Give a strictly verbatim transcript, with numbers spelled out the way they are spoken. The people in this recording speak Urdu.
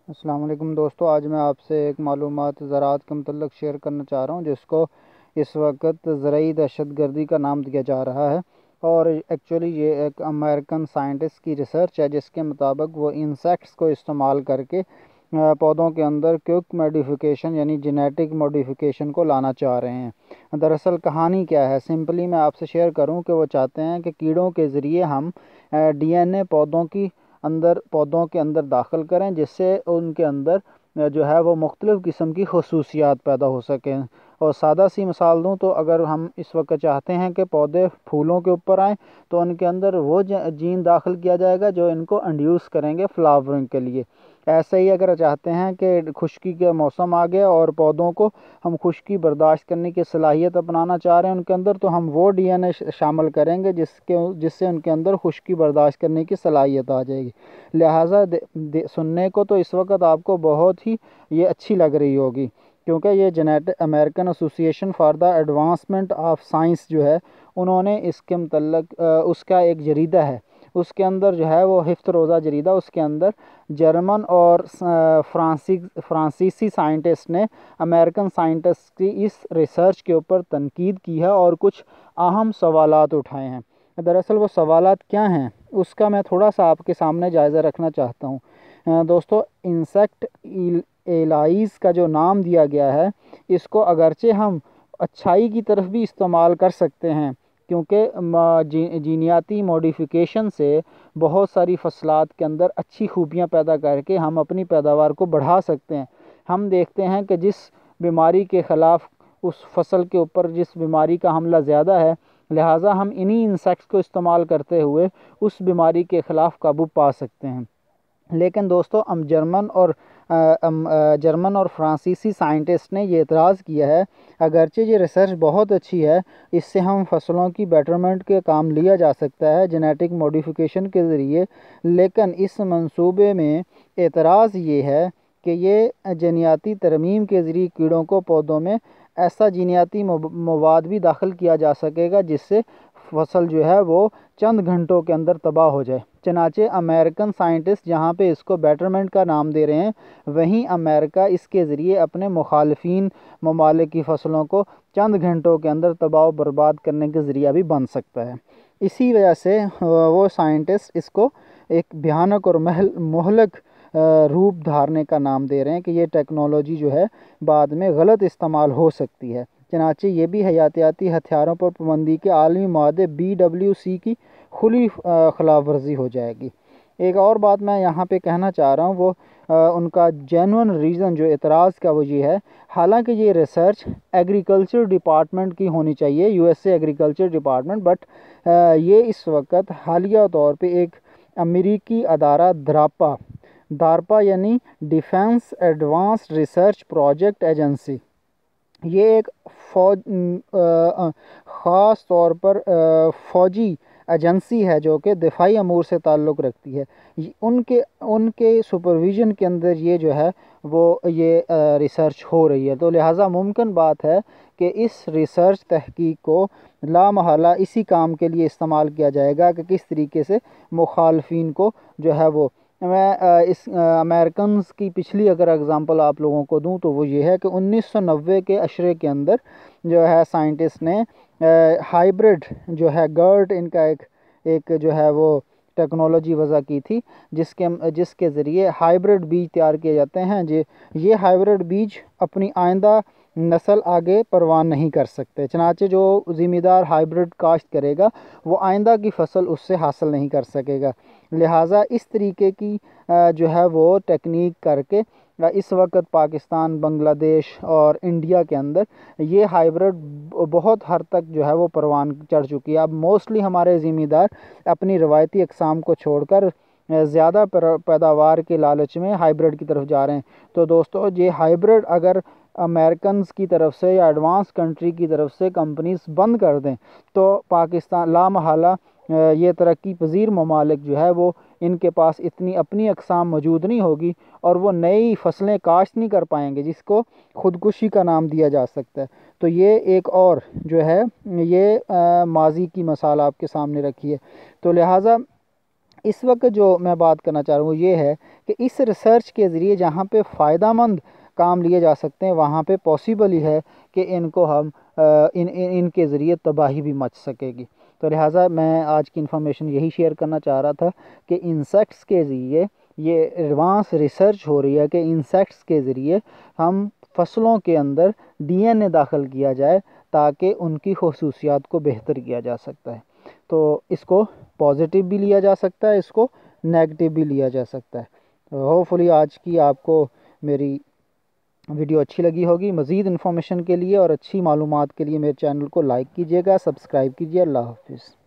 السلام علیکم دوستو، آج میں آپ سے ایک معلومات زراعت کے متعلق شیئر کرنا چاہ رہا ہوں، جس کو اس وقت زرعی دہشت گردی کا نام دیا جا رہا ہے۔ اور ایکچولی یہ ایک امریکن سائنٹسٹ کی ریسرچ ہے، جس کے مطابق وہ انسیکٹس کو استعمال کر کے پودوں کے اندر کوئک موڈیفیکیشن یعنی جینیٹک موڈیفیکیشن کو لانا چاہ رہے ہیں۔ دراصل کہانی کیا ہے، سمپلی میں آپ سے شیئر کروں کہ وہ چاہتے ہیں کہ کیڑوں کے ذریعے ہم ڈی این اے پودوں کی اندر پودوں کے اندر داخل کریں، جس سے ان کے اندر جو ہے وہ مختلف قسم کی خصوصیات پیدا ہو سکیں۔ اور سادہ سی مثال دوں تو اگر ہم اس وقت چاہتے ہیں کہ پودے پھولوں کے اوپر آئیں تو ان کے اندر وہ جین داخل کیا جائے گا جو ان کو انڈیوس کریں گے فلاورنگ کے لیے۔ ایسے ہی اگر چاہتے ہیں کہ خشکی کے موسم آ گیا اور پودوں کو ہم خشکی برداشت کرنے کی صلاحیت اپنانا چاہ رہے ہیں ان کے اندر، تو ہم وہ ڈی این اے شامل کریں گے جس کے جس سے ان کے اندر خشکی برداشت کرنے کی صلاحیت آ جائے گی۔ لہٰذا سننے کو تو اس وقت آپ کو بہت ہی یہ اچھی لگ رہی ہوگی، کیونکہ یہ genetic American association for the advancement of science جو ہے، انہوں نے اس کے متعلق اس کا ایک جریدہ ہے، اس کے اندر جو ہے وہ ہفت روزہ جریدہ، اس کے اندر جرمن اور فرانسیسی سائنٹسٹ نے امریکن سائنٹسٹ کی اس ریسرچ کے اوپر تنقید کی ہے اور کچھ اہم سوالات اٹھائے ہیں۔ دراصل وہ سوالات کیا ہیں اس کا میں تھوڑا سا آپ کے سامنے جائزہ رکھنا چاہتا ہوں۔ دوستو، انسیکٹ ایلائز کا جو نام دیا گیا ہے، اس کو اگرچہ ہم اچھائی کی طرف بھی استعمال کر سکتے ہیں، کیونکہ جینیاتی موڈیفیکیشن سے بہت ساری فصلات کے اندر اچھی خوبیاں پیدا کر کے ہم اپنی پیداوار کو بڑھا سکتے ہیں۔ ہم دیکھتے ہیں کہ جس بیماری کے خلاف اس فصل کے اوپر جس بیماری کا حملہ زیادہ ہے، لہٰذا ہم انہی انسیکٹس کو استعمال کرتے ہوئے اس بیماری کے خلاف قابو پا سکتے ہیں۔ لیکن دوستو، ہم جرمن اور جرمن اور فرانسیسی سائنٹسٹ نے یہ اعتراض کیا ہے، اگرچہ یہ ریسرچ بہت اچھی ہے، اس سے ہم فصلوں کی بیٹرمنٹ کے کام لیا جا سکتا ہے جینیٹک موڈیفیکیشن کے ذریعے، لیکن اس منصوبے میں اعتراض یہ ہے کہ یہ جینیاتی ترمیم کے ذریعے کیڑوں کو پودوں میں ایسا جینیاتی مواد بھی داخل کیا جا سکے گا جس سے فصل جو ہے وہ چند گھنٹوں کے اندر تباہ ہو جائے۔ چنانچہ امریکن سائنٹسٹ جہاں پہ اس کو بیٹرمنٹ کا نام دے رہے ہیں، وہیں امریکہ اس کے ذریعے اپنے مخالفین ممالک کی فصلوں کو چند گھنٹوں کے اندر تباہ و برباد کرنے کے ذریعہ بھی بن سکتا ہے۔ اسی وجہ سے وہ سائنٹسٹ اس کو ایک بھیانک اور مہلک روپ دھارنے کا نام دے رہے ہیں کہ یہ ٹیکنالوجی جو ہے بعد میں غلط استعمال ہو سکتی ہے۔ چنانچہ یہ بھی حیاتیاتی ہتھیاروں پر پابندی کے عالمی معاہدے بی ڈبلیو سی کی کھلی خلاف ورزی ہو جائے گی۔ ایک اور بات میں یہاں پہ کہنا چاہ رہا ہوں، وہ ان کا جینون ریزن جو اعتراض کا وہ یہ ہے، حالانکہ یہ ریسرچ ایگریکلچر ڈپارٹمنٹ کی ہونی چاہیے، U S A agriculture department, but یہ اس وقت حالیہ طور پہ ایک امریکی ادارہ دراپا دارپا یعنی defence advanced research project agency, یہ ایک فوج خاص طور پر فوجی ایجنسی ہے جو کہ دفاعی امور سے تعلق رکھتی ہے۔ ان کے ان کے سپرویژن کے اندر یہ جو ہے وہ یہ ریسرچ ہو رہی ہے، تو لہٰذا ممکن بات ہے کہ اس ریسرچ تحقیق کو لامحالہ اسی کام کے لیے استعمال کیا جائے گا کہ کس طریقے سے مخالفین کو جو ہے وہ میں اس امریکنز کی پچھلی اگر اگزامپل آپ لوگوں کو دوں تو وہ یہ ہے کہ انیس سو نوے کے عشرے کے اندر جو ہے سائنٹسٹ نے ہائیبرڈ جو ہے گرٹ ان کا ایک ایک جو ہے وہ ٹیکنالوجی وضع کی تھی، جس کے جس کے ذریعے ہائیبرڈ بیج تیار کیے جاتے ہیں۔ جی یہ ہائیبرڈ بیج اپنی آئندہ نسل آگے پروان نہیں کر سکتے، چنانچہ جو ذمہ دار ہائیبرڈ کاشت کرے گا وہ آئندہ کی فصل اس سے حاصل نہیں کر سکے گا۔ لہٰذا اس طریقے کی جو ہے وہ ٹیکنیک کر کے اس وقت پاکستان، بنگلہ دیش اور انڈیا کے اندر یہ ہائیبرڈ بہت حد تک جو ہے وہ پروان چڑھ چکی ہے۔ اب موسٹلی ہمارے ذمہ دار اپنی روایتی اقسام کو چھوڑ کر زیادہ پیداوار کے لالچ میں ہائیبرڈ کی طرف جا رہے ہیں۔ تو دوستو، یہ ہائیبرڈ اگر امریکنز کی طرف سے یا ایڈوانس کنٹری کی طرف سے کمپنیز بند کر دیں تو پاکستان لامحالہ یہ ترقی پذیر ممالک جو ہے وہ ان کے پاس اتنی اپنی اقسام موجود نہیں ہوگی اور وہ نئی فصلیں کاشت نہیں کر پائیں گے، جس کو خودکشی کا نام دیا جا سکتا ہے۔ تو یہ ایک اور جو ہے یہ ماضی کی مثال آپ کے سامنے رکھی ہے۔ تو لہٰذا اس وقت جو میں بات کرنا چاہ رہا ہوں وہ یہ ہے کہ اس ریسرچ کے ذریعے جہاں پہ فائدہ مند کام لیے جا سکتے ہیں وہاں پہ پاسبل ہی ہے کہ ان کو ہم ان ان کے ذریعے تباہی بھی مچ سکے گی. تو لہٰذا میں آج کی انفارمیشن یہی شیئر کرنا چاہ رہا تھا کہ انسیکٹس کے ذریعے یہ ایڈوانس ریسرچ ہو رہی ہے کہ انسیکٹس کے ذریعے ہم فصلوں کے اندر ڈی این اے داخل کیا جائے تاکہ ان کی خصوصیات کو بہتر کیا جا سکتا ہے. تو اس کو پازیٹیو بھی لیا جا سکتا ہے, اس کو نیگیٹو بھی لیا جا سکتا ہے. ہوپ فلی آج کی آپ کو میری ویڈیو اچھی لگی ہوگی. مزید انفارمیشن کے لیے اور اچھی معلومات کے لیے میرے چینل کو لائک کیجیے گا, سبسکرائب کیجیے. اللہ حافظ.